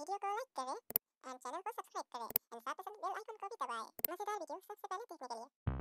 Video को like करें and channel को सब्सक्राइब करें एंड साथ ही साथ बेल आइकन को भी दबाएं मजेदार वीडियो सबसे पहले देखने के लिए।